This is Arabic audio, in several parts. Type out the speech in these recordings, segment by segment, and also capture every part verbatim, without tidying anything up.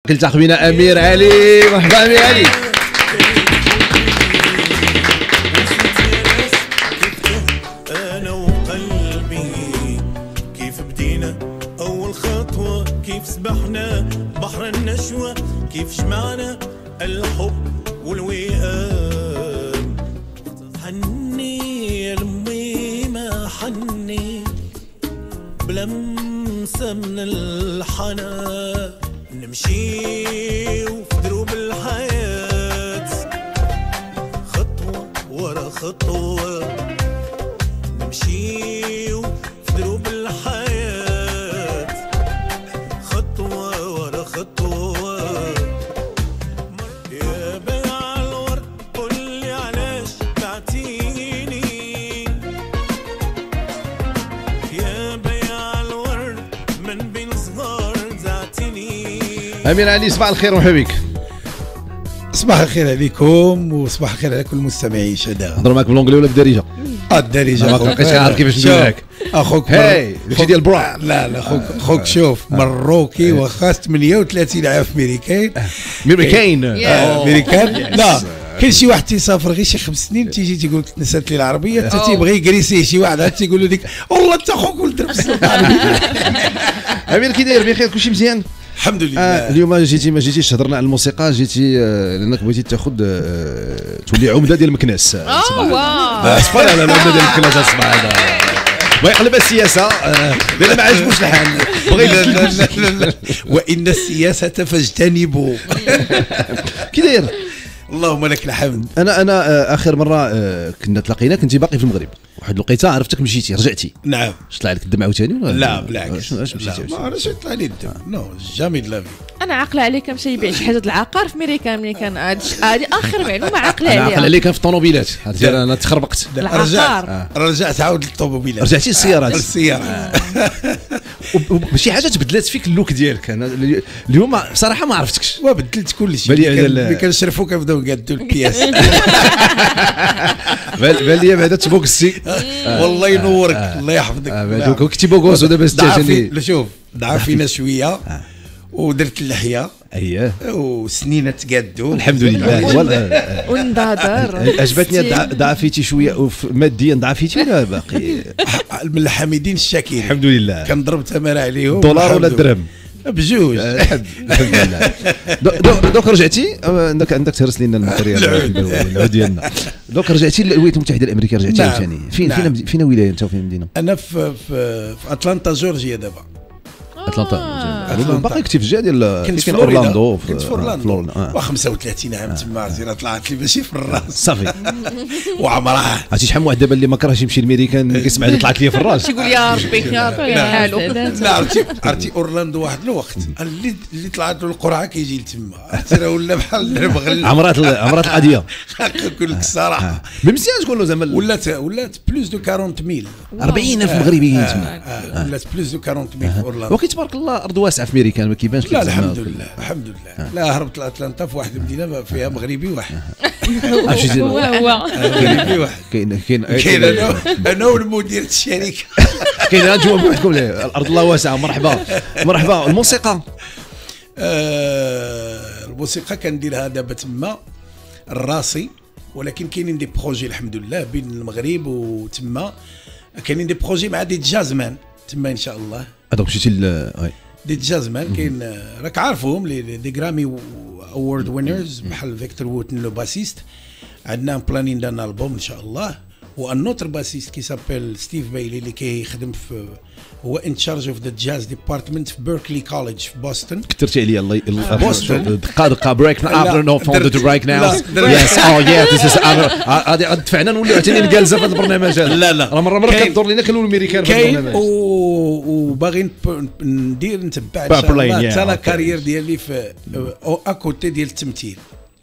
كنلتقي بنا امير علي. مرحبا امير علي. انا وقلبي كيف بدينا اول خطوه، كيف سبحنا بحر النشوه، كيف جمعنا الحب والوئام. حني لمي ما حني بلمسه من الحنان، نمشي وفي دروب الحياة خطوة ورا خطوة، نمشي وفي دروب الحياة خطوة ورا خطوة. يا بيع الورد قولي علاش بعتيني، يا بيع الورد من بين صغار زعتني. امير علي صباح الخير ومرحبا بك. صباح الخير عليكم وصباح الخير على كل المستمعين. شدا نهضروا معك بالونجلي ولا بالدارجه؟ اه الدارجه. ما بقيتش عارف كيفاش ندير معاك اخوك. هاي داكشي ديال برا. لا لا خوك خوك شوف مروكي واخا ثمانية وثلاثين عام في امريكان. امريكان امريكان لا كاين شي واحد تيسافر غير شي خمس سنين تيجي تيقول لك تنسات لي العربيه، حتى تيبغي يكريسيه شي واحد عاد تيقول له ديك والله انت خوك ولد امير كي داير؟ بخير كلشي مزيان الحمد لله. آه اليوم جيتي ما جيتيش هضرنا على الموسيقى، جيتي آه لانك بغيتي تاخذ آه تولي عمده ديال مكناس. اه واو صفا لا لا العمده ديال مكناس الصباح هذا بغى يقلب السياسه لان ما عجبوش الحال بغى لا وان السياسه فاجتنبوا. كي داير؟ اللهم لك الحمد. انا انا آه اخر مره آه كنا تلاقينا كنتي باقي في المغرب، واحد الوقيته عرفتك مشيتي رجعتي. نعم. اش طلع لك الدم عاوتاني ولا لا بالعكس؟ اش مشيتي؟ ما عرفتش يطلع لي الدم. نو جامي دو لافي. انا عاقله عليك مشى يبيع شي حاجه د العقار في امريكا ملي كان هذه اخر معلومه عاقله انا عليها. عاقل عليك في الطوموبيلات، انا تخربقت. العقار رجعت عاود للطوموبيلات. رجعتي للسيارات. السيارة وشي حاجه تبدلات فيك اللوك ديالك. انا اليوم بصراحه ما عرفتكش وبدلت كل شيء. ملي كنشرفوا كنبداو نقادوا البياس. بان لي بعدا تبوكسي. والله ينورك الله يحفظك. كنتي بوكوس ودابا ستاشني. شوف دعا فينا شويه ودرت اللحيه. اييه وسنينه تقادوا الحمد لله. ونضادر عجبتني ضعفيتي شويه ماديا، ضعفيتي ولا باقي؟ من الحامدين الشاكرين الحمد لله. كنضرب تماره عليهم. دولار ولا درهم؟ بجوج. الحمد لله. دوك رجعتي عندك عندك تهرس لنا الماتيريال العود ديالنا. دوك رجعتي للولايات المتحده الامريكيه، رجعتي عاوتاني. فين فين فين ولايه انت وفين مدينه؟ انا في في اتلانتا جورجيا دابا. اتلانتا باقي كنتي في الجهه ديال كنت في اورلاندو. كنت في اورلاندو وخمسة وثلاثين عام تما زينه طلعت لي ماشي في الراس صافي. وعمرها عرفتي شحال من واحد دابا اللي ما كرهش يمشي للميريكان كيسمع اللي طلعت لي في الراس تيقول يا ربي يا ربي حالو. لا عرفتي عرفتي اورلاندو واحد الوقت اللي اللي طلعت له القرعه كيجي لتما. عرفتي راه ولا بحال البغل. عمرات عمرات القضيه. نقول لك الصراحه مزيان تقول له زعما ولات ولات بلوس دو أربعين ميل. أربعين ألف مغربيين تما. ولات بلوس دو أربعين ميل في اورلاندو. وكي تبارك الله ارض واسعه في ميريكان ما كيبانش لك. لا الحمد لله الحمد لله. لا هربت لاتلانتا في واحد المدينه فيها مغربي واحد. هو هو مغربي واحد. كاين كاين كاين انا انا والمدير الشركه. كاين جوا بوحدكم. الارض الله واسعه. مرحبا مرحبا. الموسيقى آه الموسيقى كنديرها دابا تما الراسي، ولكن كاينين دي بروجي الحمد لله بين المغرب وتما. كاينين دي بروجي مع دي جازمان تما ان شاء الله. هذوك مشيتي ل دي جازمان كاين راك عارفهم لي دي جرامي اوورد وينرز بحال فيكتور ووتن لو باسيست. عندنا بلانين دان البوم ان شاء الله. وان نوتر باسيست كي سابيل ستيف بايلي اللي كيخدم في هو ان تشارج اوف ذا جاز ديبارتمنت في بيركلي كوليدج في بوسطن. كثرتي عليا الله يرحمه. بوسطن دقه دقه بريك افتر نو فوند تو بريك ناو. يس او يا ذيس از غادي دفعنا نوليو عاوتاني نجالسه في هذا البرنامج هذا. لا لا راه مره مره كدور لينا كنولوا الميريكان في البرنامج. وباغي ندير نتبع ان شاء الله حتى لا كارير ديالي في اكوتي ديال التمثيل.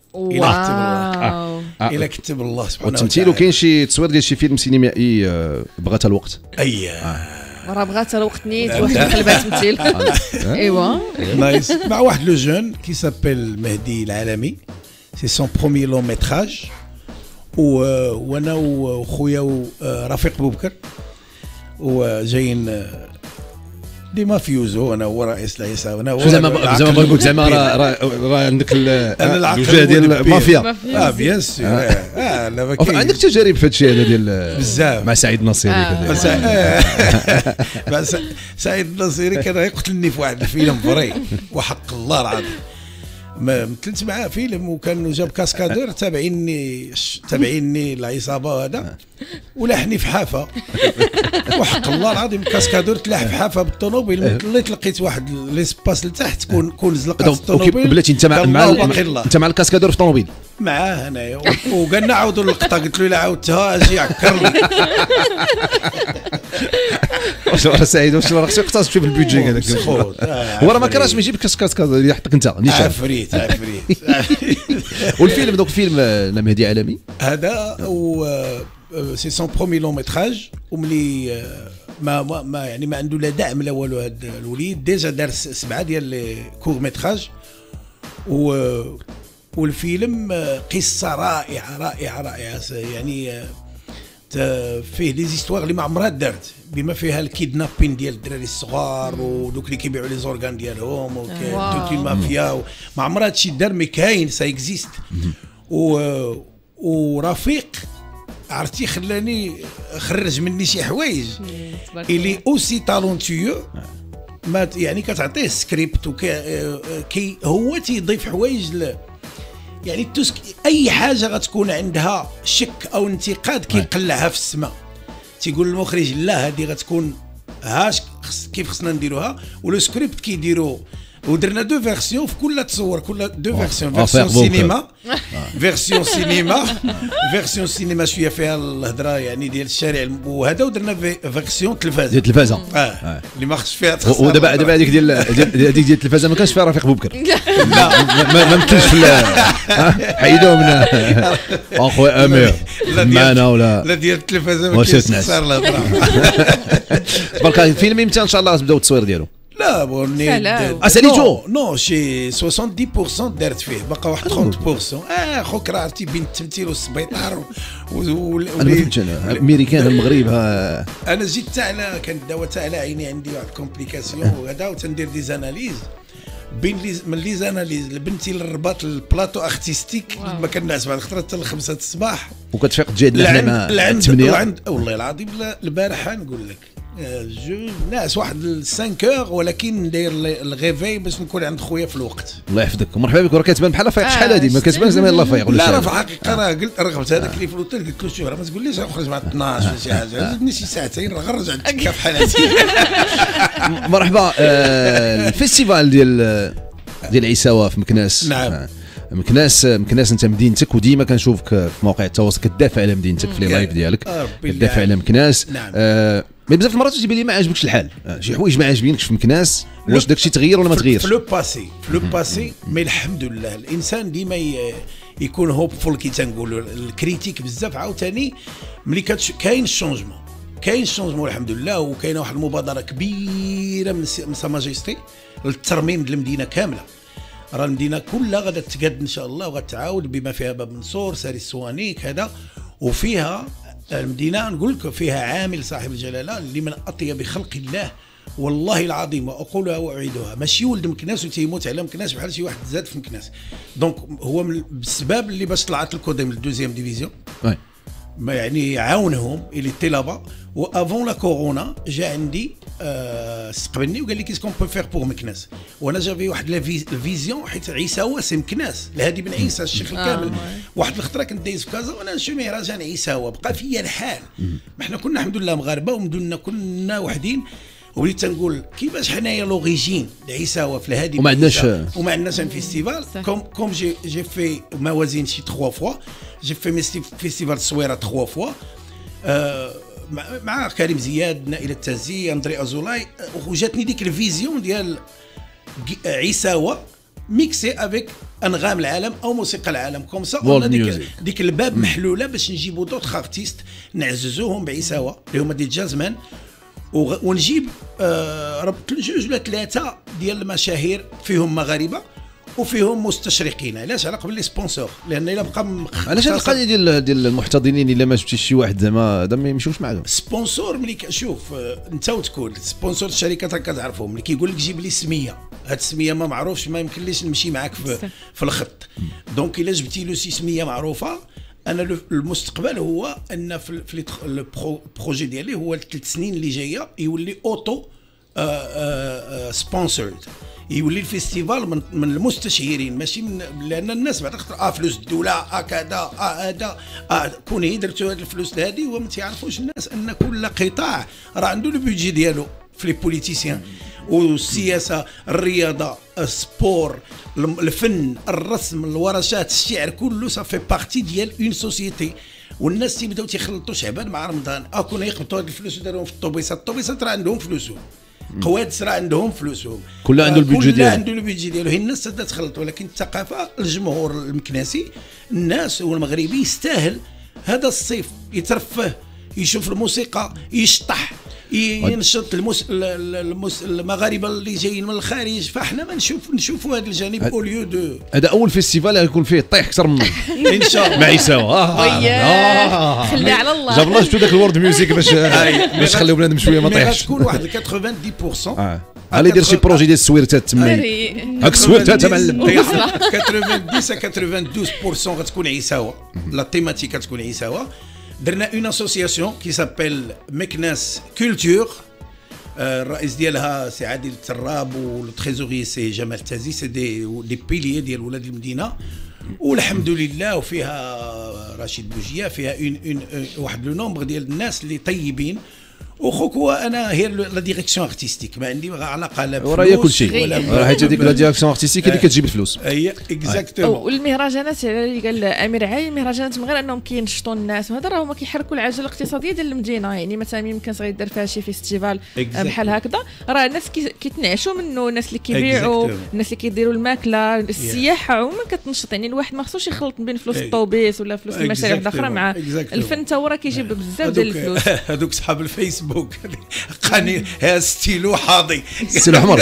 واو الى كتب الله سبحانه وتعالى. والتمثيل. وكاين شي تصوير ديال شي فيلم سينمائي بغاتها الوقت. اييه راه بغات الوقت نيت واحد قلبها تمثيل. ايوا نايس. مع واحد لو جون كي سابيل مهدي العالمي. سي سون بروميي لون ميتراج. وانا وخويا رفيق بوبكر وجايين دي مافيوزو، انا هو رئيس العصابه، انا هو زعما زعما بغيت نقول زعما راه راه عندك الوجهه ديال المافيا. اه بيان سور. اه لا عندك تجارب في هذا الشيء هذا ديال بزاف مع سعيد النصيري كذا. سعيد النصيري كان يقتلني في واحد الفيلم فري وحق الله العظيم. ما مثلت معاه فيلم وكان جاب كاسكادور تابعيني تابعيني العصابه وهذا ولحني في حافه وحق الله العظيم كاسكادور تلاح في حافه بالطوموبيل. اللي تلقيت واحد ليسباس لتحت كون كون زلقات الطوموبيل. بلاتي انت مع مع انت مع الكاسكادور في الطوموبيل معاه انايا وقالنا عاودوا اللقطه قلت له الا عاودتها اجي عكر لي. واش راه سعيد واش راه خصك تقتصد شويه في البيدجي هذاك هو راه ما كرهش ما يجيبك كاسكادور يحطك انت نيشان عفريت عفريت. والفيلم دوك فيلم مهدي عالمي هذا و سي سون برومي لون ميتراج وملي ما ما يعني ما عنده لا دعم لا والو. هذا الوليد ديجا دار سبعه ديال لي كور ميتراج و والفيلم قصه رائعه رائعه رائعه يعني فيه لي زيستوار اللي ما عمرها دارت بما فيها الكيدنابين ديال الدراري الصغار ودوك اللي كيبيعوا لي زورغان ديالهم وكاين المافيا ما عمرها هادشي دار مي كاين سا اكزيست. و ورفيق عرفتي خلاني خرج مني شي حوايج اللي اوسي تالونتيو ما يعني كتعطيه سكريبت وكي هو تيضيف حوايج ل يعني توسك اي حاجه غتكون عندها شك او انتقاد كيقلعها في السماء تيقول المخرج لا هذه غتكون هاش كيف خصنا نديروها ولو سكريبت كيديروا ودرنا دو فيرسيون في كل تصور كل دو فيرسيون فيرسيون سينما فيرسيون سينما فيرسيون سينما شويه فيها الهضره يعني ديال الشارع وهذا ودرنا فيرسيون تلفازه ديال التلفازه اه اللي ما خصش فيها ودابا دابا هذيك ديال هذيك ديال التلفازه ما كانش فيها رفيق بوبكر لا ما مثلش في حيدوه من اخويا امير معنا ولا لا ديال التلفازه ما كاينش صار الهضره. تبارك الله الفيلم امتى ان شاء الله غتبداو التصوير ديالو؟ لا بوني اساليتو نو شي سبعين بالمئة دارت فيه باقا واحد ثلاثين بالمئة. اه خوك راه عرفتي بين التمثيل والسبيطار امريكان المغرب ها انا جيت حتى على كان الدواء حتى على عيني عندي واحد كومبليكاسيون وهذا وتندير دي زاناليز بين لي من لي زاناليز بنتي للرباط البلاطو ارتستيك ما كنعس بعد الخطره حتى لخمسة الصباح وكتفيق تجي لحنا مع الثمانية والله العظيم البارح نقول لك جو ناس واحد خمسة ولكن ندير الغيفي باش نكون عند خويا في الوقت. الله يحفظك ومرحبا بك. راه كتبان بحال فايق شحال هادي ما كتبانش زعما يلاه فايق ولا لا راه في الحقيقه راه قلت رغبت هذاك اللي في الاوتيل قلت له شوف راه ما تقوليش نخرج بعد اثناش ولا شي حاجه زدني شي ساعتين راه غنرجع نتكا في حالاتي. مرحبا. الفيستيفال ديال ديال عيساوه في مكناس. نعم مكناس مكناس انت مدينتك وديما كنشوفك في مواقع التواصل كتدافع على مدينتك في لي لايف ديالك كتدافع على مكناس. نعم. آه مي بزاف المرات تيبان لي ما عاجبكش الحال شي حوايج ما عاجبينكش في مكناس واش داكشي تغير ولا ما تغيرش؟ في لو باسي في لو باسي مي الحمد لله الانسان ديما يكون هوبفول كي تنقولوا الكريتيك بزاف عاوتاني ملي كاين الشونجمون كاين الشونجمون الحمد لله وكاينه واحد المبادره كبيره من سا ماجيستي للترميم ديال المدينه كامله. راه المدينه كلها غادا تقاد ان شاء الله وغتعاود بما فيها باب منصور ساري السوانيك هذا وفيها المدينه نقول لك فيها عامل صاحب الجلاله اللي من اطيب خلق الله والله العظيم واقولها واعيدها ماشي ولد مكناس وتيموت على مكناس بحال شي واحد زاد في مكناس. دونك هو من السباب اللي باش طلعت الكوديم للدوزيام ديفيزيون ما يعني عاونهم اللي طلبه وافون لا كورونا جا عندي أه استقبلني وقال لي كيس كون بو فير بور مكناس وانا جافي واحد الفيزيون حيت عيساوه سي مكناس الهادي بن عيسى الشيخ الكامل. واحد الخطره كنت دايز في كازا وانا نشوف مهرجان عيساوه بقى فيا الحال ما حنا كنا الحمد لله مغاربه ومدننا كنا وحدين وليت تنقول كيفاش حنايا لوريجين عيساوه في الهادي وما عندناش وما عندناش ان فيستيفال كوم كوم جي جي في موازين شي ثلاثة فوا جي في فيستيفال الصويره ثلاثة فوا أه مع كريم زياد نائل التازي اندري ازولاي وجاتني ديك الفيزيون ديال عيساوه ميكسي افيك انغام العالم او موسيقى العالم كوم سا ديك ديك الباب محلوله باش نجيبوا دوط ارتيست نعززوهم بعيساوه اللي هما دي جازمان ونجيب آه جوج ولا ثلاثه ديال المشاهير فيهم مغاربه وفيهم مستشرقين. علاش؟ على قبل لي سبونسور، لان الا بقى مخ- علاش هاد القضيه ديال ديال المحتضنين الا ما جبتيش شي واحد زعما هذا ما يمشيوش معاهم؟ سبونسور ملي كشوف آه، انت وتكون سبونسور الشركات راك كتعرفهم، اللي كيقول لك جيب لي سميه، هاد السميه ما معروفش ما يمكنليش نمشي معاك في, في الخط. دونك الا جبتي له شي سميه معروفه، انا لو- المستقبل هو ان في, في البروجي ديالي هو الثلاث سنين اللي جايه يولي اوتو سبونسورد، يولي الفيستيفال من, من المستشهرين ماشي من، لان الناس بعد خاطر اه فلوس الدوله اه كذا اه هذا اه كوني درتوا هاد الفلوس هذه، وما تيعرفوش الناس ان كل قطاع راه عنده لو بيدجي ديالو في لي بوليتيسيان، والسياسه، الرياضه، السبور، الم- الفن، الرسم، الورشات، الشعر، كله صافي بارتي ديال اون سوسيتي. والناس تيبداو تيخلطوا شعبان مع رمضان، اه كنا يقبطوا هاد الفلوس وداروهم في الطوبيسات، الطوبيسات راه عندهم فلوسهم، قوادس راه عندهم فلوسهم، كل عنده آه، البيدجي كل ديالو. عنده البيدجي ديالو. هي الناس تبدا تخلط، ولكن الثقافه، الجمهور المكناسي، الناس والمغربي يستاهل هذا الصيف يترفه، يشوف الموسيقى، يشطح، ي- ينشط المس... ال- ال- المس... المغاربه اللي جايين من الخارج. فاحنا ما نشوف نشوفوا هذا الجانب اوليو دو. هذا اول فيستيفال يكون فيه طيح اكثر منه ان شاء الله. مع عيساو. اه وياه خليها على الله. جاب الله شفتوا ذاك الورد ميوزيك باش باش نخليو بنادم شويه ما مي طيحش. غتكون واحد ثمانين بالمئة. اه على يدير شي بروجي ديال السويرتات تما. مري. هاك السويرتات معلم. ثمانين ا اثنين وثمانين بالمئة غتكون عيساوه، لا تيماتيك غتكون عيساوه. درنا اون اسوسياسيون كي سابيل مكناس كولتور، الرئيس ديالها سي عادل التراب والتريزوري سي جمال تازي، سي دي دي بيليي ديال ولاد المدينه، والحمد لله. وفيها رشيد بوجيه، فيها اون اون واحد لو نومبر ديال الناس اللي طيبين. وخوك هو انا هي لا ديريكسيون ارتستيك، ما عندي علاقه لا وراه هي كل شيء، ولا راه حيت هذيك لا ديريكسيون ارتستيك اللي كتجيب الفلوس. هي اكزاكتومون. والمهرجانات اللي قال امير علي، المهرجانات من غير انهم كينشطوا الناس وهذا، راه هما كيحركوا العجله الاقتصاديه ديال المدينه. يعني مثلا يمكن غيدير فيها شي فيستيفال بحال هكذا، راه الناس كي- كيتنعشوا منه، الناس اللي كيبيعوا، Exactement. الناس اللي كيديروا الماكله، السياحه عموما كتنشط. يعني الواحد ما خصوش يخلط بين فلوس Exact- الطوبيس ولا فلوس المشاريع الاخرى، مع Exactement. الفن تا هو راه كيجيب بزاف ديال الفلوس. هذوك صحاب الفيسبوك قاني ها ستيلو حاضي. السي الاحمر.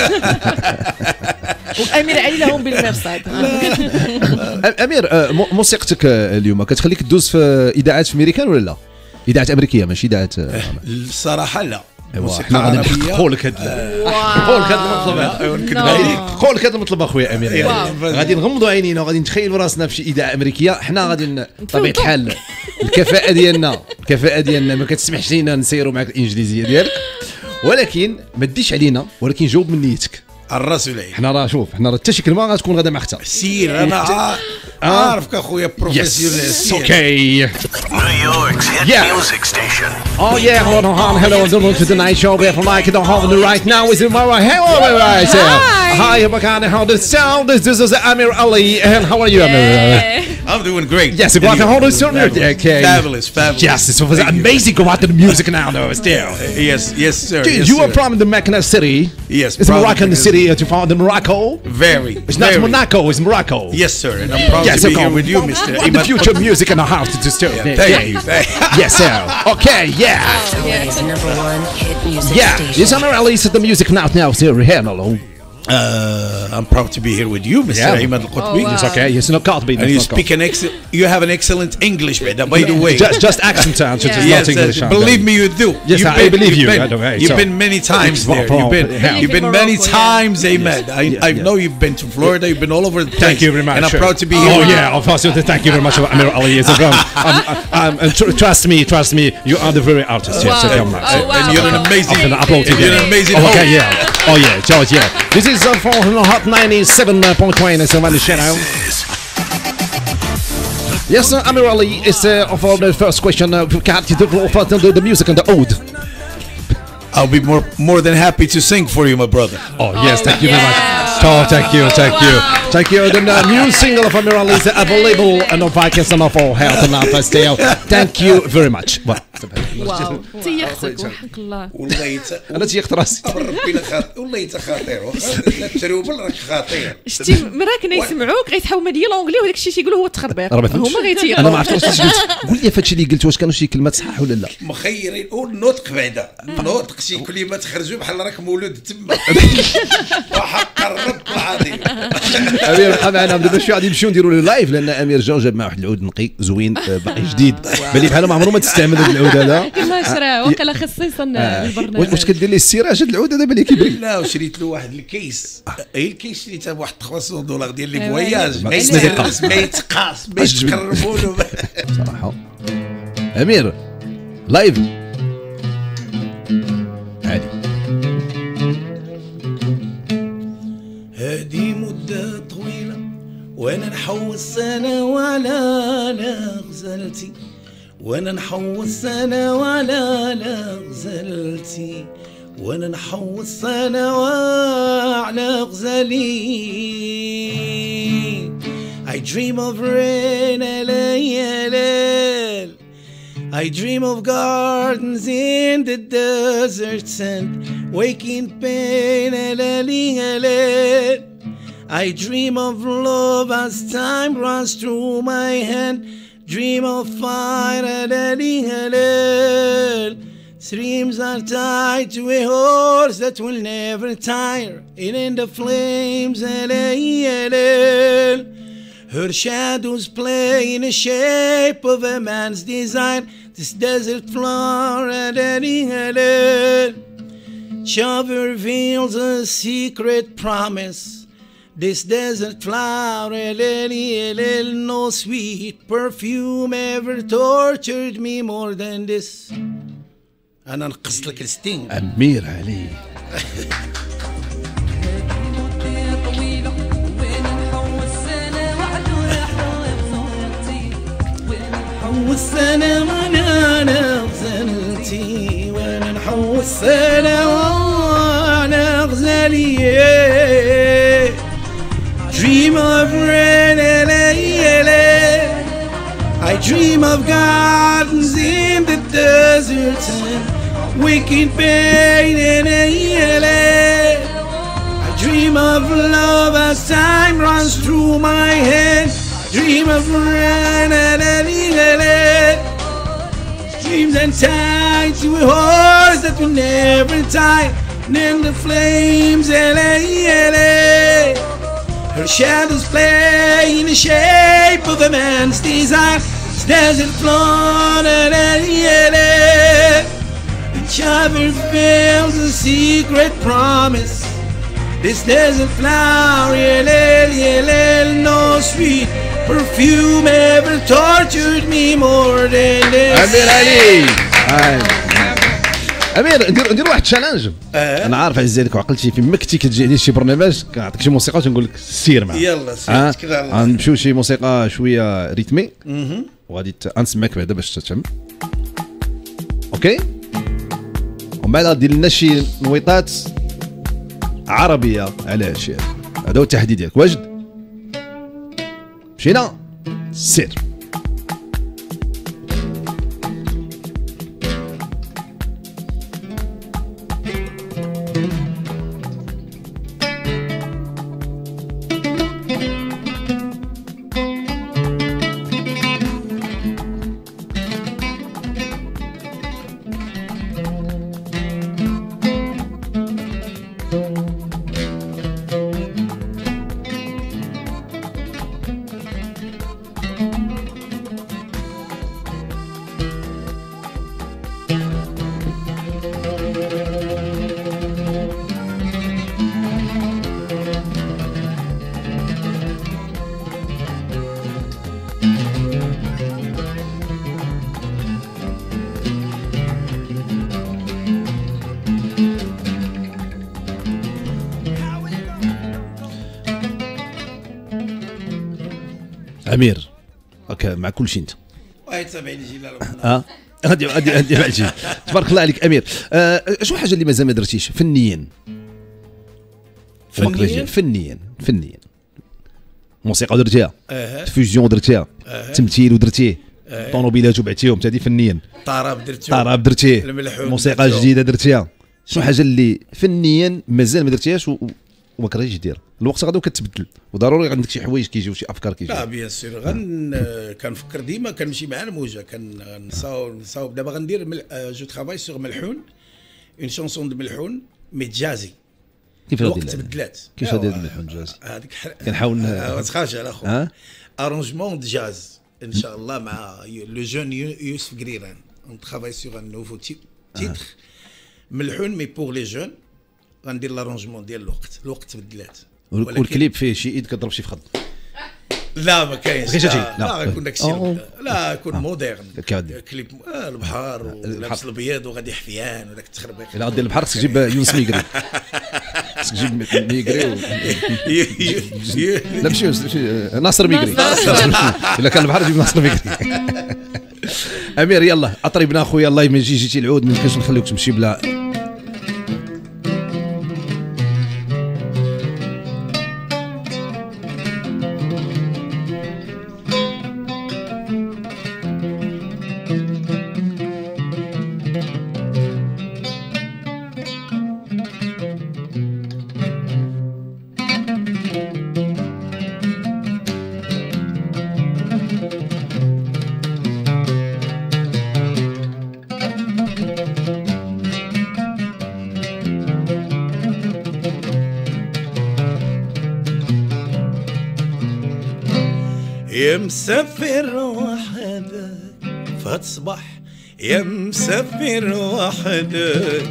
وامير علي لهم بالمرصاد. امير، آه، م- موسيقتك آه، اليوم كتخليك تدوز في اذاعات في ميريكان ولا لا؟ اذاعات امريكيه ماشي اذاعات. آه، الصراحه لا، ايوا موسيقى حنا غادي عربية. نحققوا لك هاد نحققوا لك هاد المطلب هذا. غادي نحققوا لك هاد المطلب اخويا امير. واو. غادي نغمضوا عينينا وغادي نتخيلوا راسنا في شي اذاعه امريكيه. حنا غادي ن- بطبيعه الحال الكفاءه ديالنا الكفاءه ديالنا ما كتسمحش لينا نسيروا معك الانجليزيه ديالك، ولكن ما تديش علينا، ولكن جاوب من نيتك. الراس والعين. حنا راه شوف، حنا راه حتى شي كلمه غتكون غادا معك. سير انا عا- عارفك اخويا بروفيسيونيل. Yes, okay. New York's hit Yeah. music station. Oh yeah, hello, hello, hello, welcome to the night show. We're from Mike the Hall right now is Mara. Hello, right here. Hi, Bakan. How the sound? This, this is Amir Ali, and how are you, Amir? I'm doing great. Yes, you got the whole story. Okay. Fabulous, fabulous. Yes, it was amazing. Go out to the music now, though. Still. Yes, yes, sir. Dude, yes, you are sir. from the Mecca city. Yes, It's proud Moroccan because- city. You found in Morocco. Very. It's not very. Monaco. It's Morocco. Yes, sir. And I'm proud Yes, to be okay. here with you, Mister What the future music in the house to just do. Yeah, thank you. Thank you. Yes, sir. Okay, yeah. Is number one hit music Yeah. station. Yes, I'm releasing the music now. Now, sir. Hello. Uh, I'm proud to be here with you, Mister Yeah. Ayman Al-Qutbi. Oh, wow. It's okay. Yes, no, can't be. And you speak an ex- you have an excellent English, by the, by the way. Just, just accent sounds. Yeah. It's Yes, not English. uh, believe me, you do. Yes, You've I believe you've you. Been, I don't- hey, you've so- been many times It's there. You've been, yeah. you've been Morocco, many yeah. times, Ahmed. I, Yeah, I yeah. know you've been to Florida. You've been all over the place. Thank you very much. And I'm proud to be here. Oh with you. yeah, of course. Thank you very much, Amir Ali. Yes, um, um, um, and tr- trust me, trust me. You are the very artist. Yes, Wow. come on. Oh, wow. And you're an amazing. I'm gonna upload and it. you're an amazing Oh, host. okay, yeah. Oh yeah, George, yeah. This is uh, for Hot ninety-seven point one. It's on the channel. Yes, uh, Amir Ali is uh, for the first question. Uh, can't you do the, the music and the ode? I'll be more more than happy to sing for you, my brother. Oh yes, thank you very much. yeah. Oh, thank you, thank you, thank you. The uh, new single of Amir Ali is available on the podcast and of all health and our festival. Thank you very much. Well, واو تيختك وحق الله. والله يت... انا تيخت راسي. ربي لا خاطر والله يت خطير. لا تروبل راك خطير. شتي مراكنا يسمعوك غيتحاولوا ديال لونجلي وهذاك الشيء تيقولوا هو التخربيق. راه ما فهمتش. هما انا ما غيتيقوا. عرفتش واش قلت. قول لي فهادشي اللي قلت واش كانوا شي كلمات صح ولا لا؟ مخيرين والنطق بعدا النطق شي كلمات خرجوا بحال راك مولود تما وحق الرب العظيم. امير بقى معنا دابا شويه غادي نمشيو نديروا له لايف لان امير جا وجاب معاه واحد العود نقي زوين آه، باقي جديد بالي بحال ما عمره ما تستعمل هذا العود هذا كما شراه وقيلا خصيصا للبرنامج. واش كدير ليه السراج هذا العود هذا بالي كيبري لا وشريت له واحد الكيس اي الكيس شريتها بواحد ثلاثمية دولار ديال لي أيوا. فواياج ما ما خصنا يتقاس ما يتقاس باش أجبد. تقربوا له صراحه امير لايف عادي. هذه مدة طويلة وانا نحوس سنة ولا لا غزلتي وانا نحوس سنة ولا لا غزلتي وانا نحوس سنة وعلى غزلي. I dream of rain ليالي I dream of gardens in the deserts and waking pain I dream of love as time runs through my hand Dream of fire Streams are tied to a horse that will never tire And in the flames Her shadows play in the shape of a man's desire This desert flower Shove reveals a secret promise This desert flower No sweet perfume ever tortured me more than this أنا نقصت لك الستين امير علي والسنة وانا غزلتي وانا نحوس السنة وانا غزلي Dream of rain I dream of gardens in the desert and waking pain I dream of love as time runs through my head Dream of rain Dreams and tied to a horse that will never tire And in the flames Her shadows play in the shape of a man's desire This desert floor Each other fails a secret promise This desert flower No sweet perfume ever tortured me more than this امير علي هاي. امير ندير ندير واحد تشالنج آه. انا عارف عزيز عليك وعقلتي فين ما كنتي كتجي عليه شي برنامج كنعطيك شي موسيقى وتنقول لك سير معاه يلا سير آه. توكل على الله. غنمشيو شي موسيقى شويه ريتمي وغادي ت- غنسمعك بعدا باش تفهم اوكي ومن بعد غادير لنا شي نويطات عربيه على هادشي هذا هذا هو التحدي ديالك واجد مشينا سير امير هكا مع كل شيء انت واحد سبعين جيل اه غادي غادي غادي مع شي تبارك الله عليك امير آه شو حاجه اللي مازال ما درتيش فنيا فنياً؟ فنيا فنيا موسيقى درتيها اها فيوزيون درتيها تمثيل ودرتيه طوموبيلات وبعتيهم هذه فنيا طرب درتو طرب درتيه الملحون موسيقى درتو. جديده درتيها شنو حاجه اللي فنيا مازال ما درتيهاش و- وما كرهتيش دير الوقت غادي كتبدل وضروري عندك شي حوايج كيجيو شي افكار لا كيجيو بيان سور غن كنفكر ديما كنمشي مع الموجه كنصاوب نصاوب دابا غندير مل... جو ترافاي سور ملحون اون شونسون دو ملحون مي جازي كيف غادي الوقت تبدلات كيف غادي نلحو الجاز؟ هذيك كنحاول ن- ما تخافش على ها؟ خويا ارونجمون دو جاز ان شاء الله مع لو جون يوسف غريران اون ترافاي سور ان نوفو تيتر ملحون مي بور لي جون غندير لارونجمون ديال الوقت الوقت تبدلات ولكن- والكليب فيه شي ايد كضرب شي فخذ. لا ما كاينش كاينش هادشي؟ لا لا. لا غيكون داكشي أوه. لا يكون موديرن كعادي. كليب آه، البحر ولابس الابيض وغادي حفيان وداك التخربيق الا غدير البحر خصك تجيب يونس ميغري. خصك تجيب ميغري و... لا ماشي يونس، ماشي- ناصر ميغري. الا كان البحر جيب ناصر ميغري. امير يلا اطربنا اخويا، الله ما يجي جيتي العود، ما يمكنش نخليوك تمشي بلا. يا مسافر وحدك فتصبح يا مسافر وحدك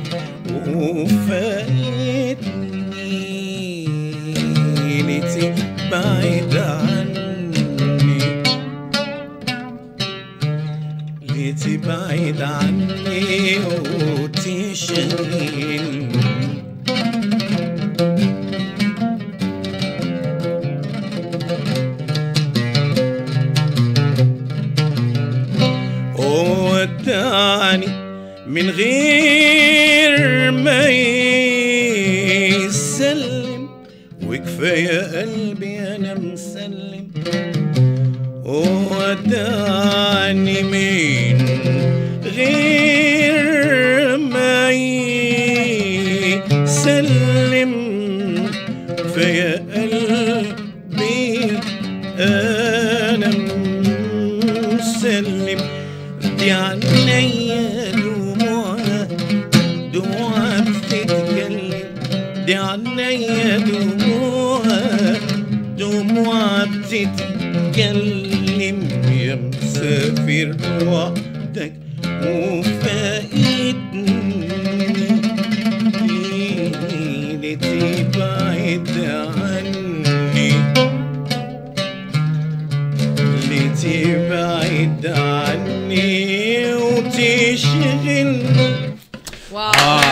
وفايتني ليتي بعيد عني ليتي بعيد عني وتشغلني ودعني من غير ما يسلم وكفاية قلبي أنا مسلم ودعني من غير ما يسلم كفاية قلبي أنا مسلم دي عنيا دموعها دموعها بتتكلم دي عنيا دموعها دموعها بتتكلم يا مسافر وحدك وفايتني لتبعد عني لتبعد عني وتشغلني واو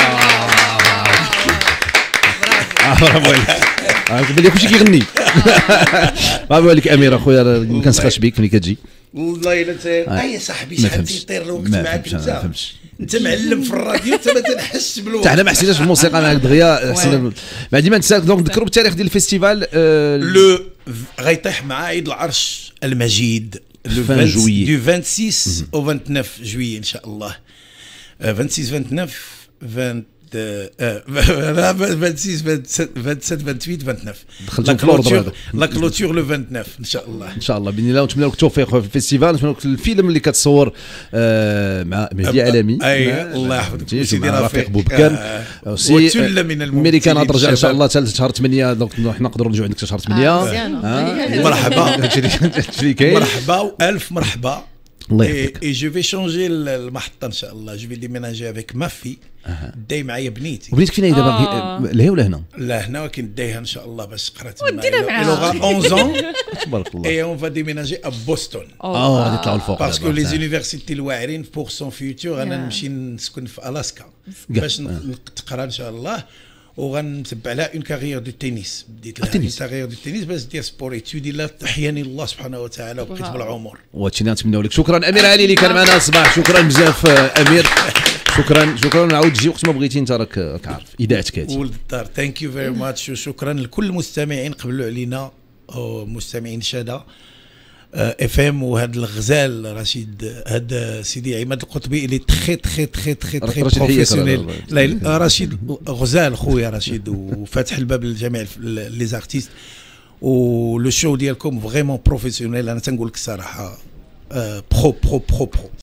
برافو عليك. قبل لي كلشي كيغني. برافو عليك امير اخويا، ما كنسخاش بيك ملي كتجي. والله الا انت اي صاحبي ما شحال فهمتش. تيطير الوقت ما معاك فهمتش، ما انت فهمتش. انت معلم في الراديو انت ما تنحسش بالوقت حتى حنا ما حسيناش بالموسيقى معاك دغيا، حسينا بعد ديما نسالك. دونك نذكروا بالتاريخ ديال الفيستيفال. آه، لو غيطيح مع عيد العرش المجيد لو fin juillet. دو ستة وعشرين او تسعة وعشرين جويي ان شاء الله. آه، ستة وعشرين تسعة وعشرين ستة وعشرين ستة وعشرين ثمانية وعشرين ثمانية وعشرين دخلتهم في الأوردر هذا. لا كلوتور لو تسعة وعشرين ان شاء الله. ان شاء الله باذن الله، ونتمنى لك التوفيق في الفيستيفال، نتمنى لك الفيلم اللي كتصور آه، مع مهدي علامي. اي مع- الله يحفظك تيجي وسيدي مع رفيق. رفيق بوبكان. آه، وسي- وثلة من الميريكان الممثلين غترجع ان شاء الشباب. الله ثالث شهر ثمانية، دونك حنا نقدروا نجيو عندك شهر ثمانية. مزيانة. مرحبا. هادشي اللي هادشي اللي كاين. مرحبا والف مرحبا. الله Et, يحفظك. et je vais changer المحطة إن شاء الله. Je vais déménager avec ma fille. داي معايا بنيتي. وبنيتك فين هي دابا؟ آه. لهي ولا هنا؟ لا هنا ولكن دايها إن شاء الله باش قرات. ودينا معاها. Elle aura onze ans تبارك الله. et on va déménager à Boston. اه غادي يطلعوا الفوق. باسكو لي زونيفرسيتي الواعرين بور سون فيوتور انا نمشي نسكن في الاسكا باش نقرا ان شاء الله وغنتبع لها اون كارير دو تنس. بديت لها اون التنس. كارير دو تنس باش دير سبور ايتودي لا تحياني الله سبحانه وتعالى وبقيت بالعمر. وهادشي اللي نتمناو لك. شكرا امير علي اللي كان معنا الصباح، شكرا بزاف آه، امير. شكرا شكرا، نعاود تجي وقت ما بغيتي، انت راك راك عارف اذاعتك هذه. ولد الدار ثانك يو فيري ماتش وشكرا لكل المستمعين قبلوا علينا أو مستمعين شاده اف ام وهذا الغزال رشيد هذا سيدي عماد القطبي اللي تخي تخي تخي تخي تخي رشيد حياك بروفيسيونيل. راه. لا رشيد غزال خويا رشيد وفاتح الباب لجميع لي زارتيست ولو شو ديالكم فريمون بروفيسيونيل. انا تنقول لك الصراحه برو برو برو برو